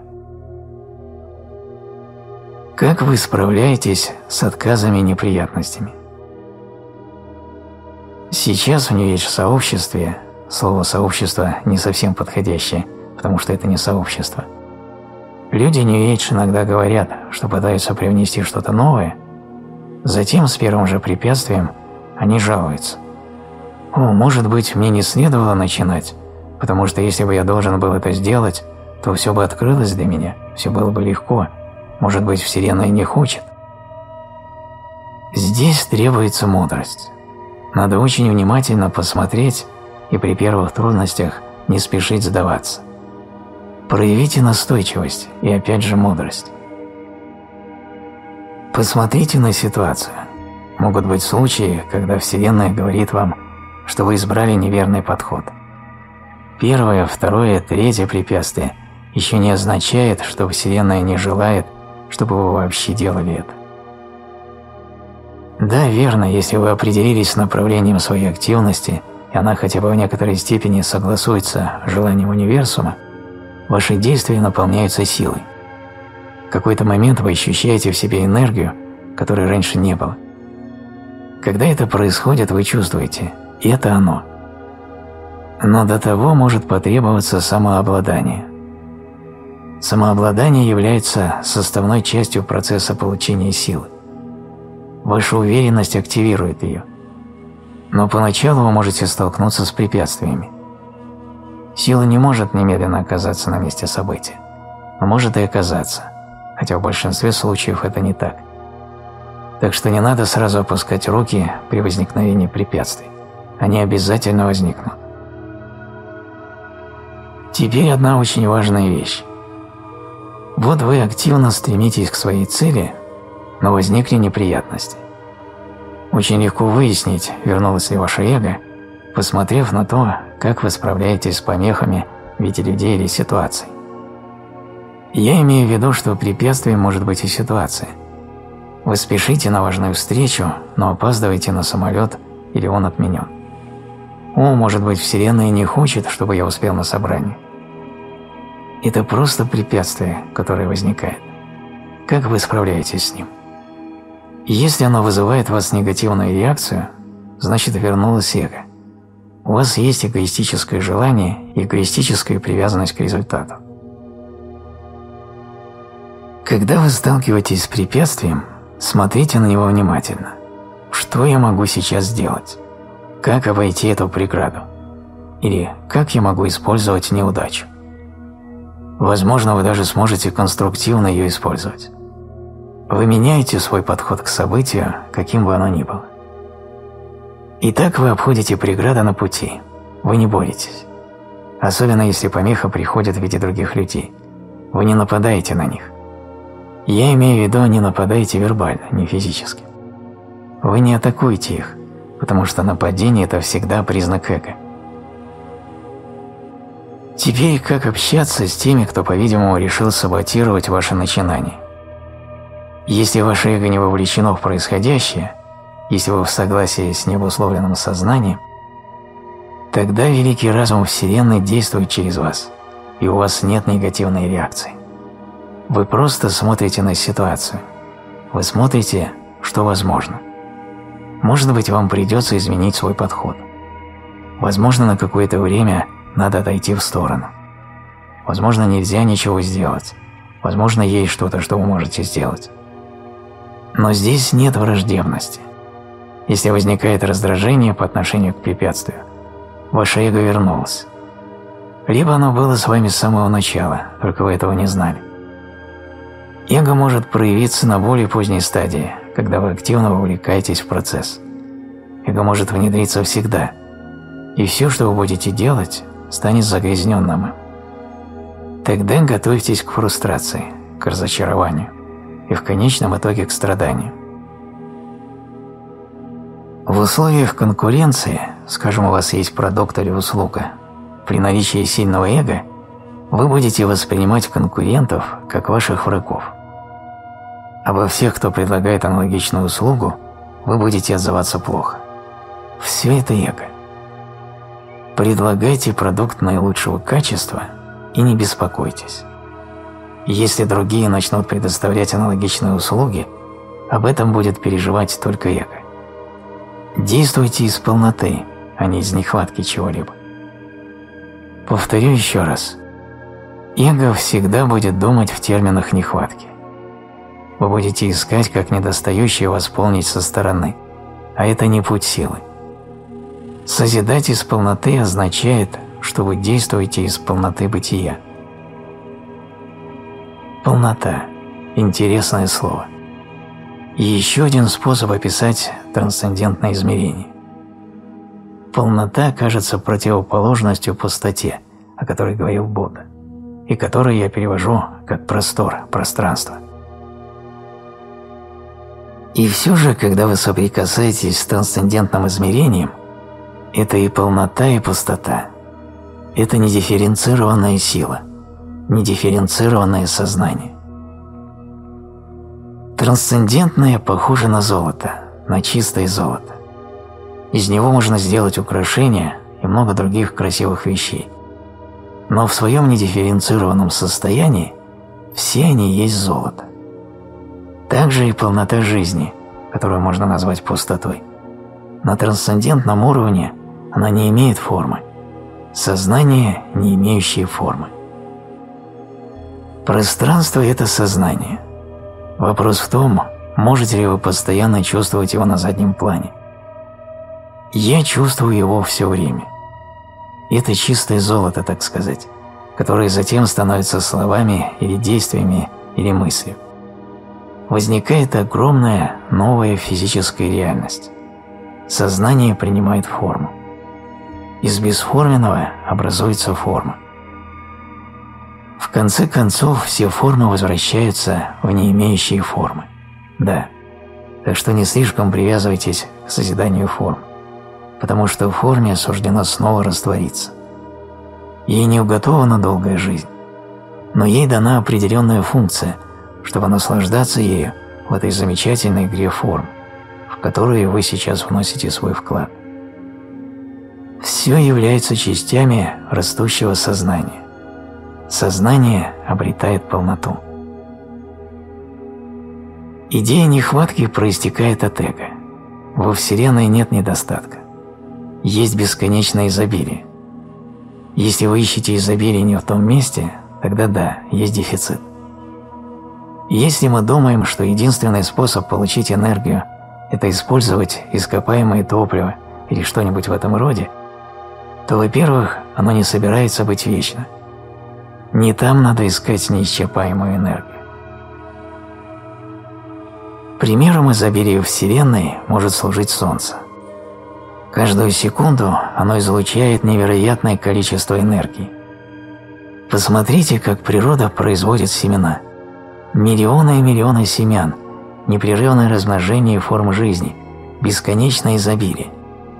Как вы справляетесь с отказами и неприятностями? Сейчас в New Age сообществе, слово «сообщество» не совсем подходящее, потому что это не сообщество, люди New Age иногда говорят, что пытаются привнести что-то новое, затем с первым же препятствием они жалуются. «О, может быть, мне не следовало начинать, потому что если бы я должен был это сделать, то все бы открылось для меня, все было бы легко. Может быть, Вселенная не хочет». Здесь требуется мудрость. Надо очень внимательно посмотреть и при первых трудностях не спешить сдаваться. Проявите настойчивость и опять же мудрость. Посмотрите на ситуацию. Могут быть случаи, когда Вселенная говорит вам, что вы избрали неверный подход. Первое, второе, третье препятствие еще не означает, что Вселенная не желает, чтобы вы вообще делали это. Да, верно, если вы определились с направлением своей активности, и она хотя бы в некоторой степени согласуется с желанием универсума, ваши действия наполняются силой. В какой-то момент вы ощущаете в себе энергию, которой раньше не было. Когда это происходит, вы чувствуете – это оно. Но до того может потребоваться самообладание. Самообладание является составной частью процесса получения силы. Ваша уверенность активирует ее. Но поначалу вы можете столкнуться с препятствиями. Сила не может немедленно оказаться на месте события, но может и оказаться, хотя в большинстве случаев это не так. Так что не надо сразу опускать руки при возникновении препятствий. Они обязательно возникнут. Теперь одна очень важная вещь. Вот вы активно стремитесь к своей цели, но возникли неприятности. Очень легко выяснить, вернулось ли ваше эго, посмотрев на то, как вы справляетесь с помехами в виде людей или ситуаций. Я имею в виду, что препятствием может быть и ситуация. Вы спешите на важную встречу, но опаздываете на самолет или он отменен. О, может быть, Вселенная не хочет, чтобы я успел на собрание. Это просто препятствие, которое возникает. Как вы справляетесь с ним? Если оно вызывает в вас негативную реакцию, значит вернулось эго. У вас есть эгоистическое желание и эгоистическая привязанность к результату. Когда вы сталкиваетесь с препятствием, смотрите на него внимательно. Что я могу сейчас сделать? Как обойти эту преграду? Или как я могу использовать неудачу? Возможно, вы даже сможете конструктивно ее использовать. Вы меняете свой подход к событию, каким бы оно ни было. Итак, вы обходите преграды на пути. Вы не боретесь. Особенно если помеха приходит в виде других людей. Вы не нападаете на них. Я имею в виду, не нападаете вербально, не физически. Вы не атакуете их, потому что нападение – это всегда признак эго. Теперь как общаться с теми, кто, по-видимому, решил саботировать ваше начинание? Если ваше эго не вовлечено в происходящее, если вы в согласии с необусловленным сознанием, тогда великий разум Вселенной действует через вас, и у вас нет негативной реакции. Вы просто смотрите на ситуацию. Вы смотрите, что возможно. Может быть, вам придется изменить свой подход. Возможно, на какое-то время надо отойти в сторону. Возможно, нельзя ничего сделать. Возможно, есть что-то, что вы можете сделать. Но здесь нет враждебности. Если возникает раздражение по отношению к препятствию, ваше эго вернулось. Либо оно было с вами с самого начала, только вы этого не знали. Эго может проявиться на более поздней стадии, когда вы активно вовлекаетесь в процесс. Эго может внедриться всегда, и все, что вы будете делать, станет загрязненным им. Тогда готовьтесь к фрустрации, к разочарованию и в конечном итоге к страданию. В условиях конкуренции, скажем, у вас есть продукт или услуга, при наличии сильного эго вы будете воспринимать конкурентов как ваших врагов. Обо всех, кто предлагает аналогичную услугу, вы будете отзываться плохо. Все это эго. Предлагайте продукт наилучшего качества и не беспокойтесь. И если другие начнут предоставлять аналогичные услуги, об этом будет переживать только эго. Действуйте из полноты, а не из нехватки чего-либо. Повторю еще раз. Эго всегда будет думать в терминах нехватки. Вы будете искать, как недостающее восполнить со стороны, а это не путь силы. Созидать из полноты означает, что вы действуете из полноты бытия. Полнота – интересное слово. И еще один способ описать трансцендентное измерение. Полнота кажется противоположностью пустоте, о которой говорил Будда, и которую я перевожу как простор, пространство. И все же, когда вы соприкасаетесь с трансцендентным измерением, это и полнота, и пустота. Это недифференцированная сила, недифференцированное сознание. Трансцендентное похоже на золото, на чистое золото. Из него можно сделать украшения и много других красивых вещей. Но в своем недифференцированном состоянии все они есть золото. Также и полнота жизни, которую можно назвать пустотой. На трансцендентном уровне она не имеет формы. Сознание, не имеющее формы. Пространство – это сознание. Вопрос в том, можете ли вы постоянно чувствовать его на заднем плане. Я чувствую его все время. Это чистое золото, так сказать, которое затем становится словами или действиями или мыслью. Возникает огромная новая физическая реальность. Сознание принимает форму. Из бесформенного образуется форма. В конце концов, все формы возвращаются в не имеющие формы. Да, так что не слишком привязывайтесь к созиданию форм, потому что в форме суждено снова раствориться. Ей не уготована долгая жизнь, но ей дана определенная функция, чтобы наслаждаться ею в этой замечательной игре форм, в которую вы сейчас вносите свой вклад. Все является частями растущего сознания. Сознание обретает полноту. Идея нехватки проистекает от эго. Во Вселенной нет недостатка. Есть бесконечное изобилие. Если вы ищете изобилие не в том месте, тогда да, есть дефицит. Если мы думаем, что единственный способ получить энергию – это использовать ископаемое топливо или что-нибудь в этом роде, то, во-первых, оно не собирается быть вечно. Не там надо искать неисчерпаемую энергию. Примером изобилия Вселенной может служить Солнце. Каждую секунду оно излучает невероятное количество энергии. Посмотрите, как природа производит семена. Миллионы и миллионы семян, непрерывное размножение форм жизни, бесконечное изобилие.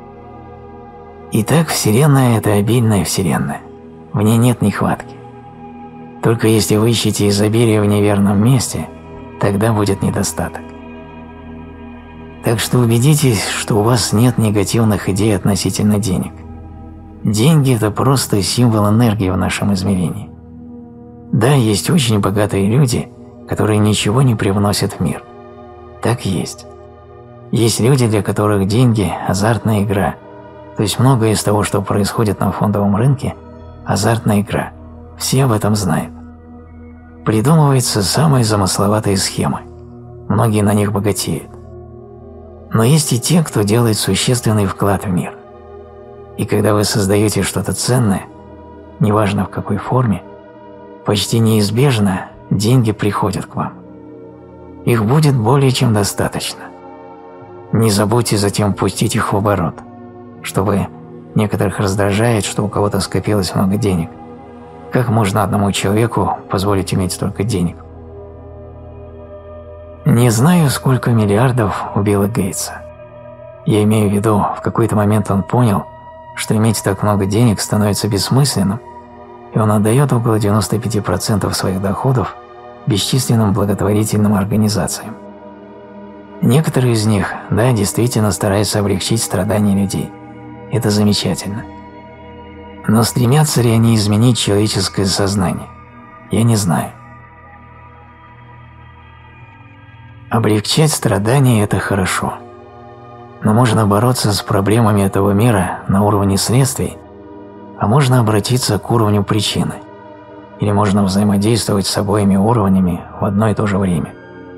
Итак, Вселенная – это обильная Вселенная. В ней нет нехватки. Только если вы ищете изобилие в неверном месте, тогда будет недостаток. Так что убедитесь, что у вас нет негативных идей относительно денег. Деньги – это просто символ энергии в нашем измерении. Да, есть очень богатые люди, которые ничего не привносят в мир. Так есть. Есть люди, для которых деньги – азартная игра. То есть многое из того, что происходит на фондовом рынке – азартная игра. Все об этом знают. Придумываются самые замысловатые схемы. Многие на них богатеют. Но есть и те, кто делает существенный вклад в мир. И когда вы создаете что-то ценное, неважно в какой форме, почти неизбежно деньги приходят к вам. Их будет более чем достаточно. Не забудьте затем пустить их в оборот, чтобы некоторых раздражает, что у кого-то скопилось много денег. Как можно одному человеку позволить иметь столько денег? Не знаю, сколько миллиардов у Билла Гейтса. Я имею в виду, в какой-то момент он понял, что иметь так много денег становится бессмысленным, и он отдает около 95% своих доходов бесчисленным благотворительным организациям. Некоторые из них, да, действительно стараются облегчить страдания людей. Это замечательно. Но стремятся ли они изменить человеческое сознание? Я не знаю. Облегчать страдания – это хорошо. Но можно бороться с проблемами этого мира на уровне следствий, а можно обратиться к уровню причины. Или можно взаимодействовать с обоими уровнями в одно и то же время.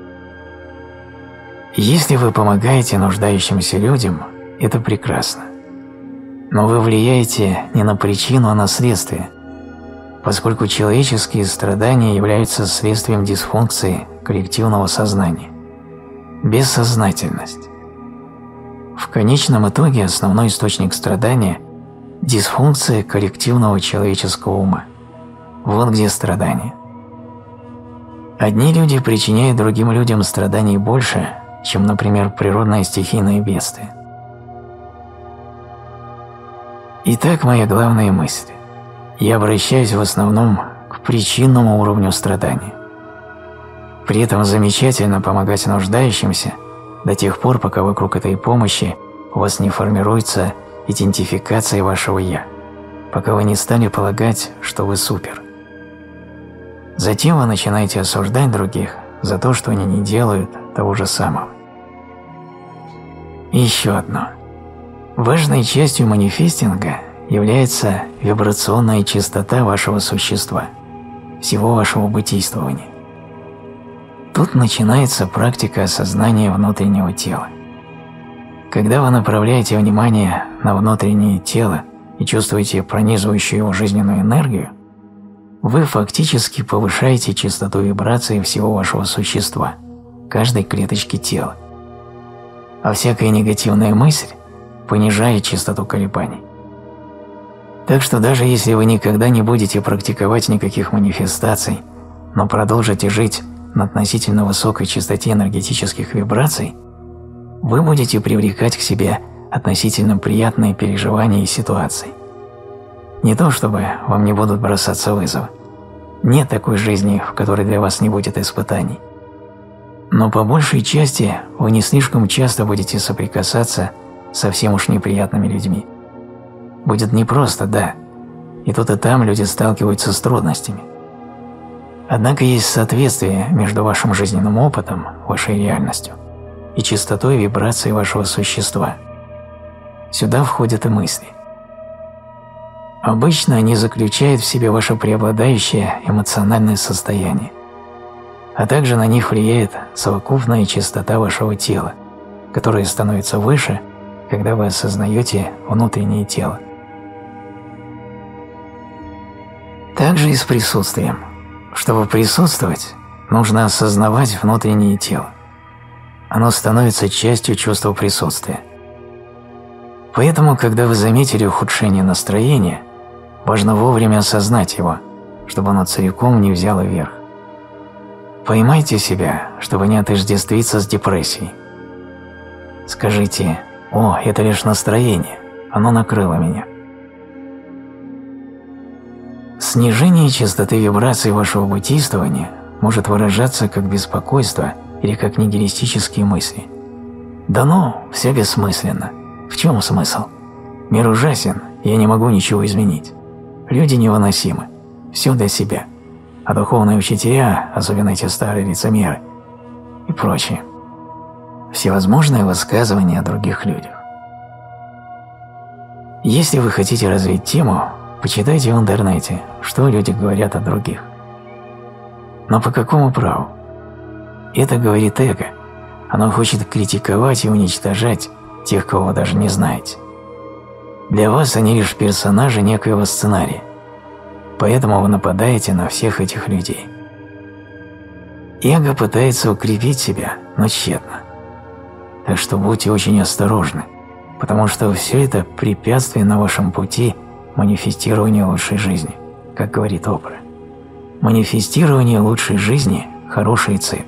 Если вы помогаете нуждающимся людям, это прекрасно. Но вы влияете не на причину, а на следствие, поскольку человеческие страдания являются следствием дисфункции коллективного сознания. Бессознательность. В конечном итоге основной источник страдания – дисфункция коллективного человеческого ума. Вот где страдания. Одни люди причиняют другим людям страданий больше, чем, например, природное стихийное бедствие. Итак, моя главная мысль. Я обращаюсь в основном к причинному уровню страдания. При этом замечательно помогать нуждающимся до тех пор, пока вокруг этой помощи у вас не формируется идентификация вашего «я», пока вы не стали полагать, что вы супер. Затем вы начинаете осуждать других за то, что они не делают того же самого. И еще одно. Важной частью манифестинга является вибрационная чистота вашего существа, всего вашего бытийствования. Тут начинается практика осознания внутреннего тела. Когда вы направляете внимание на внутреннее тело и чувствуете пронизывающую его жизненную энергию, вы фактически повышаете частоту вибрации всего вашего существа, каждой клеточки тела. А всякая негативная мысль понижает частоту колебаний. Так что даже если вы никогда не будете практиковать никаких манифестаций, но продолжите жить на относительно высокой частоте энергетических вибраций, вы будете привлекать к себе относительно приятные переживания и ситуации. Не то чтобы вам не будут бросаться вызовы. Нет такой жизни, в которой для вас не будет испытаний. Но по большей части вы не слишком часто будете соприкасаться с совсем уж неприятными людьми. Будет непросто, да, и тут и там люди сталкиваются с трудностями. Однако есть соответствие между вашим жизненным опытом, вашей реальностью, и частотой вибрации вашего существа. Сюда входят и мысли. Обычно они заключают в себе ваше преобладающее эмоциональное состояние, а также на них влияет совокупная частота вашего тела, которая становится выше, когда вы осознаете внутреннее тело. Также и с присутствием. Чтобы присутствовать, нужно осознавать внутреннее тело. Оно становится частью чувства присутствия. Поэтому, когда вы заметили ухудшение настроения, важно вовремя осознать его, чтобы оно целиком не взяло верх. Поймайте себя, чтобы не отождествиться с депрессией. Скажите: «О, это лишь настроение, оно накрыло меня». Снижение частоты вибраций вашего бытийствования может выражаться как беспокойство или как нигилистические мысли. Да ну, все бессмысленно. В чем смысл? Мир ужасен, я не могу ничего изменить. Люди невыносимы, все для себя. А духовные учителя, особенно эти старые лицемеры и прочее. Всевозможные высказывания о других людях. Если вы хотите развить тему, почитайте в интернете, что люди говорят о других. Но по какому праву? Это говорит эго. Оно хочет критиковать и уничтожать тех, кого вы даже не знаете. Для вас они лишь персонажи некоего сценария. Поэтому вы нападаете на всех этих людей. Эго пытается укрепить себя, но тщетно. Так что будьте очень осторожны, потому что все это препятствие на вашем пути манифестирования лучшей жизни, как говорит Опра. Манифестирование лучшей жизни – хорошая цель.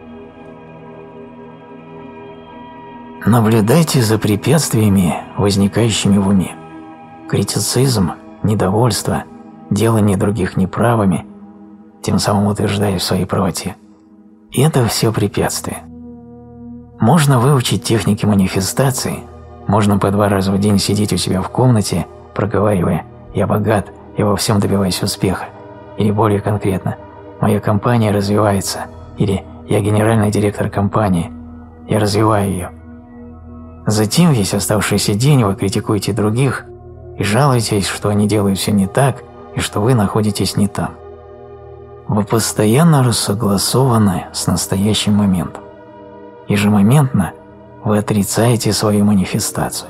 Наблюдайте за препятствиями, возникающими в уме. Критицизм, недовольство, делание других неправыми, тем самым утверждая в своей правоте. И это все препятствия. Можно выучить техники манифестации, можно по 2 раза в день сидеть у себя в комнате, проговаривая «я богат, я во всем добиваюсь успеха», или более конкретно «моя компания развивается», или Я генеральный директор компании. Я развиваю ее. Затем весь оставшийся день вы критикуете других и жалуетесь, что они делают все не так и что вы находитесь не там. Вы постоянно рассогласованы с настоящим моментом. Ежемоментно вы отрицаете свою манифестацию.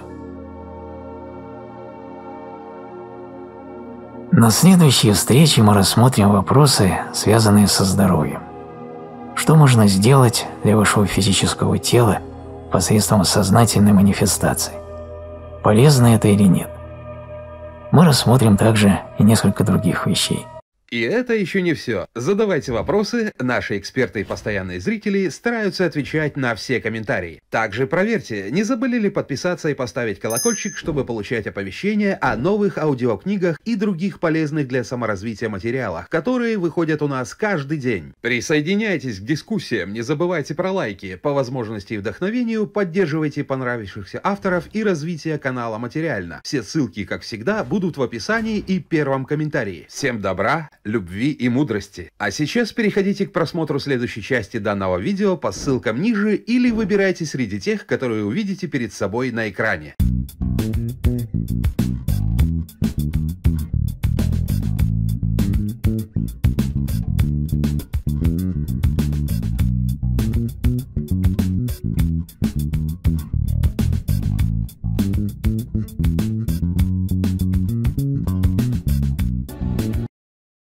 На следующей встрече мы рассмотрим вопросы, связанные со здоровьем. Что можно сделать для вашего физического тела посредством сознательной манифестации? Полезно это или нет? Мы рассмотрим также и несколько других вещей. И это еще не все. Задавайте вопросы, наши эксперты и постоянные зрители стараются отвечать на все комментарии. Также проверьте, не забыли ли подписаться и поставить колокольчик, чтобы получать оповещения о новых аудиокнигах и других полезных для саморазвития материалах, которые выходят у нас каждый день. Присоединяйтесь к дискуссиям, не забывайте про лайки, по возможности и вдохновению поддерживайте понравившихся авторов и развитие канала материально. Все ссылки, как всегда, будут в описании и первом комментарии. Всем добра, любви и мудрости. А сейчас переходите к просмотру следующей части данного видео по ссылкам ниже или выбирайте среди тех, которые увидите перед собой на экране.